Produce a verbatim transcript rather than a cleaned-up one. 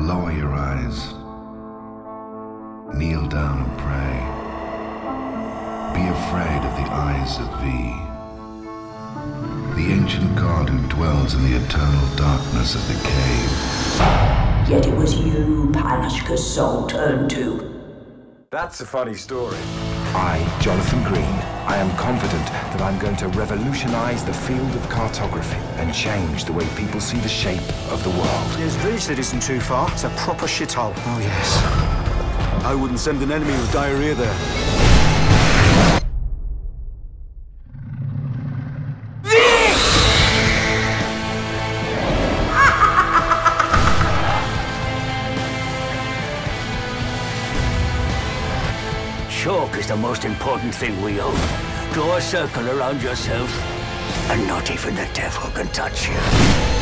Lower your eyes. Kneel down and pray. Be afraid of the eyes of V. The ancient god who dwells in the eternal darkness of the cave. Yet it was you Palashka's soul turned to. That's a funny story. I, Jonathan Green, I am confident that I'm going to revolutionize the field of cartography and change the way people see the shape of the world. There's Ridge that isn't too far. It's a proper shithole. Oh, yes. I wouldn't send an enemy with diarrhea there. Chalk is the most important thing we own. Draw a circle around yourself, and not even the devil can touch you.